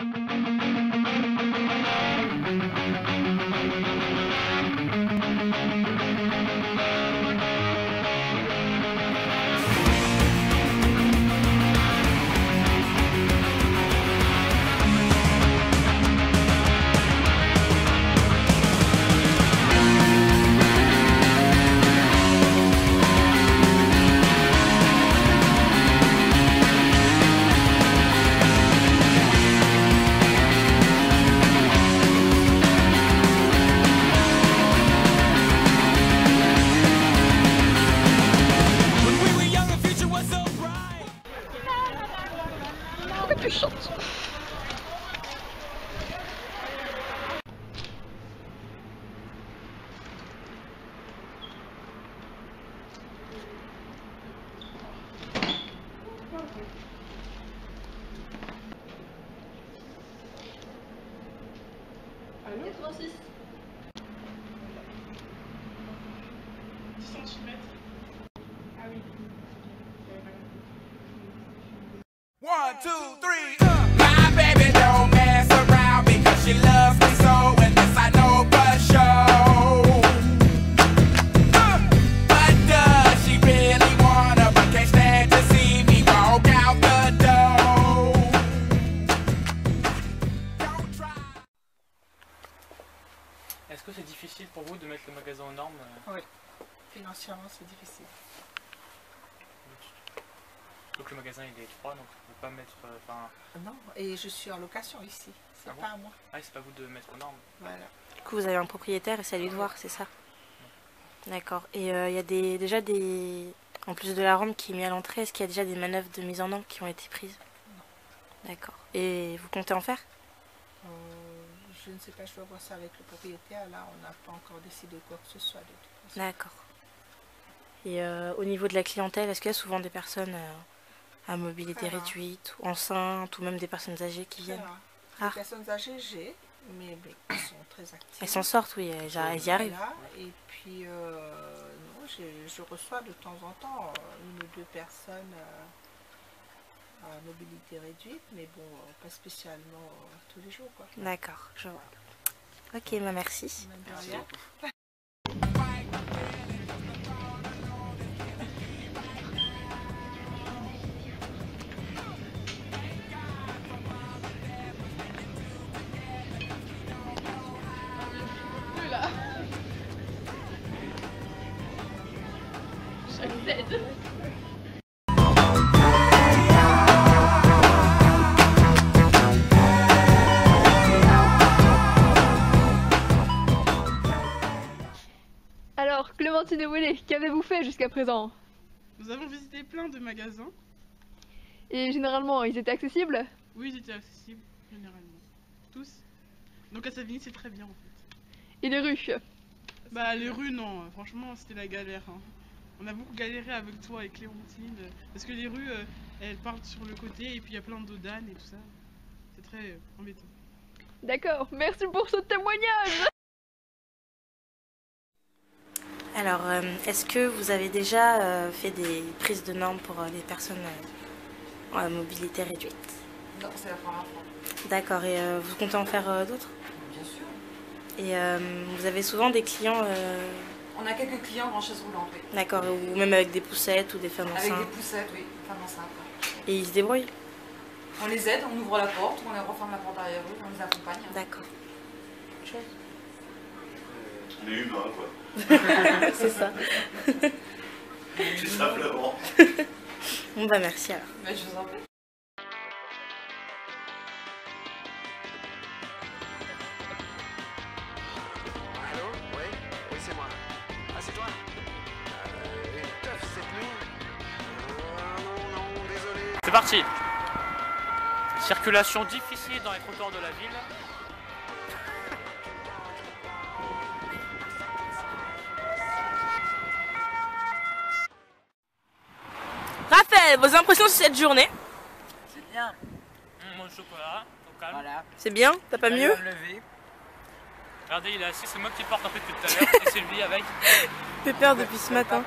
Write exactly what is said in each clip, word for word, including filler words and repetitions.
Tu chantes. Allô? quatre-vingt-six. dix centimètres. Ah oui. One, two, three, uh. My baby don't mess around because she loves me so, and this I know for sure. Uh. But does she really wanna, but can't stand to see me walk out the door? Don't try. Est-ce que c'est difficile pour vous de mettre le magasin aux normes? Oui. Financièrement, c'est difficile. Donc le magasin il est étroit, donc on ne peut pas mettre... Enfin... Euh, non, et je suis en location ici. C'est Ah pas bon? à moi. Ah, c'est pas vous de mettre aux normes. Voilà. Du coup, vous avez un propriétaire et c'est à lui de voir, c'est ça? D'accord. Et il euh, y a des, déjà des... En plus de la rampe qui est mise à l'entrée, est-ce qu'il y a déjà des manœuvres de mise en norme qui ont été prises? Non. D'accord. Et vous comptez en faire? Euh, je ne sais pas, je dois voir ça avec le propriétaire. Là, on n'a pas encore décidé quoi que ce soit de toute façon. D'accord. Et euh, au niveau de la clientèle, est-ce qu'il y a souvent des personnes euh, à mobilité Très réduite, ou enceintes, ou même des personnes âgées qui viennent? Les Ah. personnes âgées, j'ai, mais, mais elles sont très actives. Elles s'en sortent, oui, elles, elles y arrivent. Voilà. Et puis, euh, non, je reçois de temps en temps une ou deux personnes euh, à mobilité réduite, mais bon, pas spécialement euh, tous les jours, quoi. D'accord, je vois. Ok, bah merci. Même de rien. J'accède. Alors, Clémentine et Willy, qu'avez-vous fait jusqu'à présent? Nous avons visité plein de magasins. Et généralement, ils étaient accessibles? Oui, ils étaient accessibles, généralement. Tous. Donc à Savigny, c'est très bien en fait. Et les rues? Bah les rues, non. Franchement, c'était la galère. Hein. On a beaucoup galéré avec toi et Clémentine. Parce que les rues, euh, elles partent sur le côté et puis il y a plein d'eau d'âne et tout ça. C'est très euh, embêtant. D'accord, merci pour ce témoignage. Alors, euh, est-ce que vous avez déjà euh, fait des prises de normes pour euh, les personnes euh, à mobilité réduite? Non, c'est la première fois. D'accord, et euh, vous comptez en faire euh, d'autres? Bien sûr. Et euh, vous avez souvent des clients... Euh... On a quelques clients en chaise roulante, oui. D'accord, ou même avec des poussettes ou des femmes enceintes? Avec des poussettes, oui, femmes enceintes. Ouais. Et ils se débrouillent? On les aide, on ouvre la porte, on les referme la porte derrière eux, on les accompagne. D'accord. Chose. On est humain, quoi. C'est ça. C'est simplement. Bon bah merci alors. Mais je vous en prie. Allô? Oui? Oui, c'est moi. Ah, c'est toi? Euh, une teuf cette nuit? Euh, non, non, désolé. C'est parti. Circulation difficile dans les trottoirs de la ville. Raphaël, vos impressions sur cette journée? C'est bien. Mmh, mon chocolat, au calme. Voilà. C'est bien? T'as pas mieux? Regardez, il est assis, c'est moi qui porte en fait depuis tout à l'heure. Et c'est lui avec. J'ai peur depuis ce matin.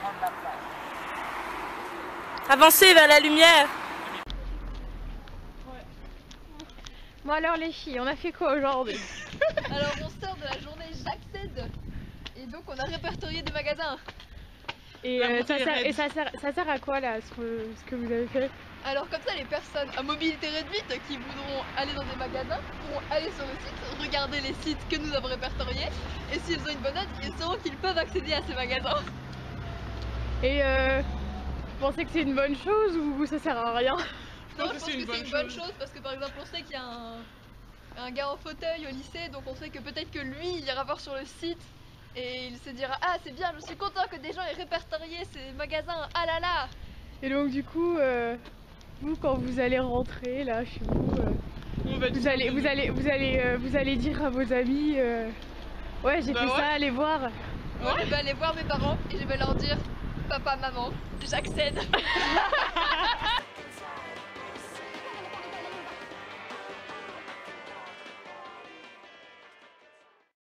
Avancez vers la lumière. Bon alors les filles, on a fait quoi aujourd'hui? Alors on sort de la journée j'accède et donc on a répertorié des magasins. Et, euh, ça, sert, et ça, sert, ça sert à quoi là ce que, ce que vous avez fait? Alors comme ça les personnes à mobilité réduite qui voudront aller dans des magasins pourront aller sur le site, regarder les sites que nous avons répertoriés et s'ils ont une bonne note, ils sauront qu'ils peuvent accéder à ces magasins. Et euh, vous pensez que c'est une bonne chose ou ça sert à rien? Non, je pense que c'est une bonne, une bonne chose parce que par exemple on sait qu'il y a un, un gars en fauteuil au lycée, donc on sait que peut-être que lui il ira voir sur le site et il se dira ah c'est bien, je suis content que des gens aient répertorié ces magasins, ah là là. Et donc du coup, euh, vous quand vous allez rentrer là chez vous, euh, vous, allez, vous, allez, vous, allez, euh, vous allez dire à vos amis euh, ouais j'ai bah fait ouais. ça, allez voir. Moi ouais. je vais aller voir mes parents et je vais leur dire papa, maman, j'accède.